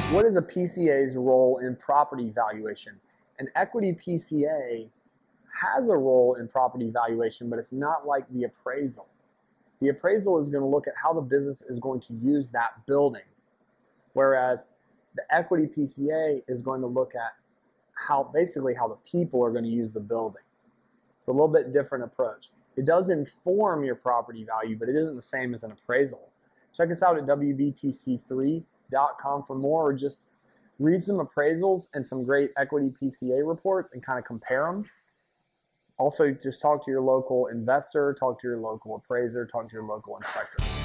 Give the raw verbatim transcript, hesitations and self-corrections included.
What is a P C A's role in property valuation? An equity P C A has a role in property valuation, but it's not like the appraisal. The appraisal is going to look at how the business is going to use that building, whereas the equity P C A is going to look at how basically how the people are going to use the building. It's a little bit different approach. It does inform your property value, but it isn't the same as an appraisal. Check us out at W B T C three dot com for more, or just read some appraisals and some great equity P C A reports and kind of compare them. Also, just talk to your local investor, talk to your local appraiser, talk to your local inspector.